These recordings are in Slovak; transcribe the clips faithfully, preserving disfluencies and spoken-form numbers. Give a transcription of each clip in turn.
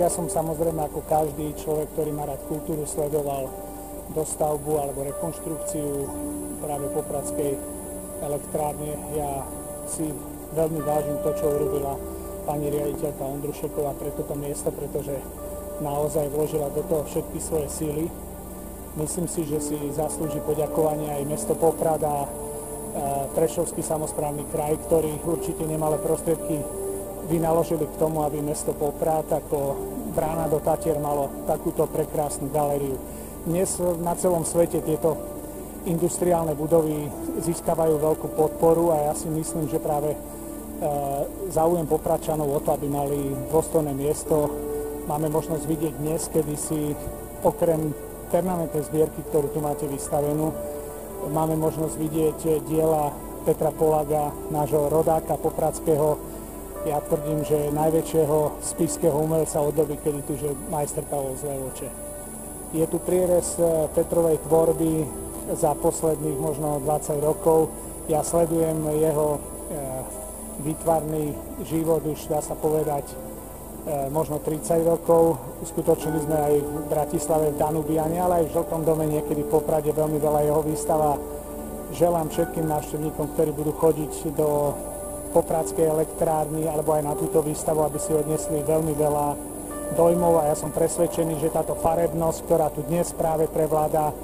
ja som samozrejme ako každý človek, ktorý má rád kultúru, sledoval dostavbu alebo rekonštrukciu práve popradskej elektrárne. Ja si veľmi vážim to, čo urobila pani riaditeľka Ondrušeková pre toto miesto, pretože naozaj vložila do toho všetky svoje síly. Myslím si, že si zaslúži poďakovanie aj mesto Poprad a Prešovský samosprávny kraj, ktorí určite nemalé prostriedky vynaložili k tomu, aby mesto Poprad ako brána do Tatier malo takúto prekrásnu galériu. Dnes na celom svete tieto industriálne budovy získavajú veľkú podporu a ja si myslím, že práve záujem Popradčanov o to, aby mali dôstojné miesto, máme možnosť vidieť dnes, kedy si okrem permanentnej zbierky, ktorú tu máte vystavenú, máme možnosť vidieť diela Petra Polaga, nášho rodáka popradského, ja tvrdím, že najväčšieho spišského umelca od doby, kedy tu že majster Pavol z Levoče. Je tu prierez Petrovej tvorby za posledných možno dvadsať rokov. Ja sledujem jeho výtvarný život už dá sa povedať možno tridsať rokov. Uskutočnili sme aj v Bratislave v Danubiane, ale aj v Žltom dome niekedy v Poprade veľmi veľa jeho výstava. Želám všetkým návštevníkom, ktorí budú chodiť do popradskej elektrárny alebo aj na túto výstavu, aby si odnesli veľmi veľa dojmov a ja som presvedčený, že táto farebnosť, ktorá tu dnes práve prevláda,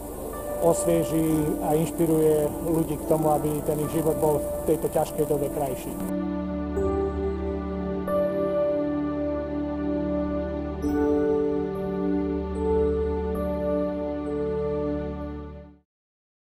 osvieží a inšpiruje ľudí k tomu, aby ten ich život bol v tejto ťažkej dobe krajší.